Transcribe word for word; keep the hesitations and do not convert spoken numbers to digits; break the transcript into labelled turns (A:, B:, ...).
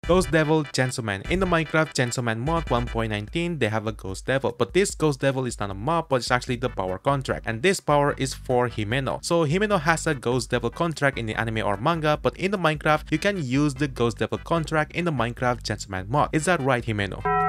A: Ghost Devil Chainsaw Man. In the Minecraft Chainsaw Man mod one point nineteen, they have a Ghost Devil, but this Ghost Devil is not a mob, but it's actually the power contract, and this power is for Himeno. So Himeno has a Ghost Devil contract in the anime or manga, but in the Minecraft, you can use the Ghost Devil contract in the Minecraft Chainsaw Man mod. Is that right, Himeno?